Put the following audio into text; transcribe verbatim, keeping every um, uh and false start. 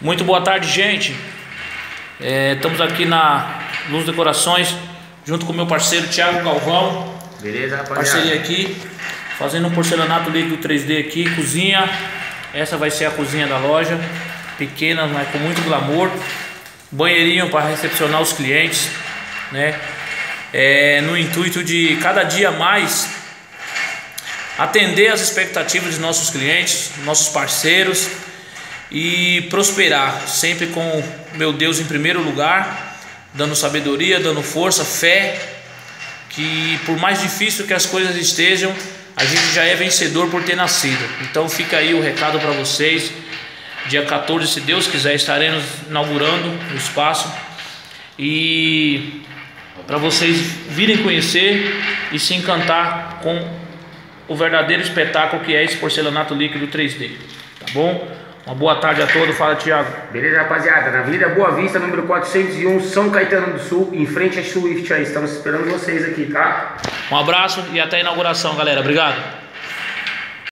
Muito boa tarde, gente. É, estamos aqui na Luz Decorações, junto com o meu parceiro Thiago Galvão. Beleza, rapaziada? Parceria aqui, fazendo um porcelanato líquido três D aqui, cozinha. Essa vai ser a cozinha da loja, pequena, mas com muito glamour. Banheirinho para recepcionar os clientes, né? É, no intuito de cada dia mais atender as expectativas dos nossos clientes, nossos parceiros e prosperar, sempre com meu Deus em primeiro lugar, dando sabedoria, dando força, fé, que por mais difícil que as coisas estejam, a gente já é vencedor por ter nascido. Então fica aí o recado para vocês. Dia quatorze, se Deus quiser, estaremos inaugurando o espaço e para vocês virem conhecer e se encantar com o verdadeiro espetáculo que é esse porcelanato líquido três D, tá bom? Uma boa tarde a todos, fala Thiago. Beleza, rapaziada? Na Avenida Boa Vista, número quatrocentos e um, São Caetano do Sul, em frente à Swift aí. Estamos esperando vocês aqui, tá? Um abraço e até a inauguração, galera. Obrigado.